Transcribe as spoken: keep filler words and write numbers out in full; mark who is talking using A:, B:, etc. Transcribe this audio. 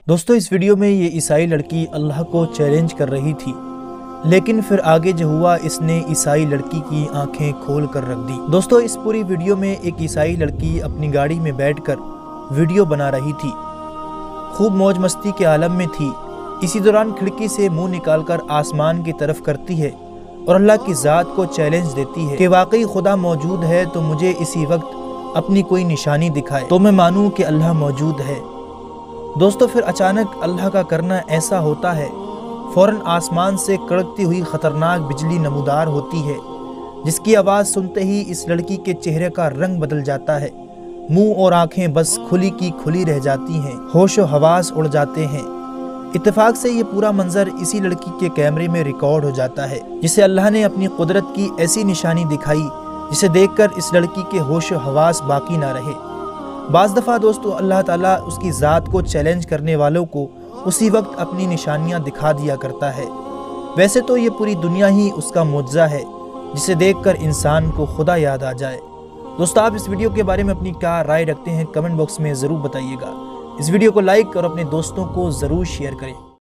A: दोस्तों इस वीडियो में ये ईसाई लड़की अल्लाह को चैलेंज कर रही थी, लेकिन फिर आगे जो हुआ इसने ईसाई लड़की की आंखें खोल कर रख दी। दोस्तों इस पूरी वीडियो में एक ईसाई लड़की अपनी गाड़ी में बैठकर वीडियो बना रही थी, खूब मौज मस्ती के आलम में थी। इसी दौरान खिड़की से मुंह निकालकर आसमान की तरफ करती है और अल्लाह की ज़ात को चैलेंज देती है कि वाकई खुदा मौजूद है तो मुझे इसी वक्त अपनी कोई निशानी दिखाए तो मैं मानूं कि अल्लाह मौजूद है। दोस्तों फिर अचानक अल्लाह का करना ऐसा होता है, फ़ौरन आसमान से कड़कती हुई ख़तरनाक बिजली नमूदार होती है, जिसकी आवाज़ सुनते ही इस लड़की के चेहरे का रंग बदल जाता है। मुंह और आंखें बस खुली की खुली रह जाती हैं, होश व हवास उड़ जाते हैं। इत्तेफाक से ये पूरा मंजर इसी लड़की के कैमरे में रिकॉर्ड हो जाता है, जिसे अल्लाह ने अपनी कुदरत की ऐसी निशानी दिखाई जिसे देखकर इस लड़की के होश व हवास बाकी ना रहे। बाज़ दफ़ा दोस्तों अल्लाह ताला उसकी ज़ात को चैलेंज करने वालों को उसी वक्त अपनी निशानियां दिखा दिया करता है। वैसे तो ये पूरी दुनिया ही उसका मुआज़ा है, जिसे देखकर इंसान को खुदा याद आ जाए। दोस्तों आप इस वीडियो के बारे में अपनी क्या राय रखते हैं, कमेंट बॉक्स में ज़रूर बताइएगा। इस वीडियो को लाइक और अपने दोस्तों को ज़रूर शेयर करें।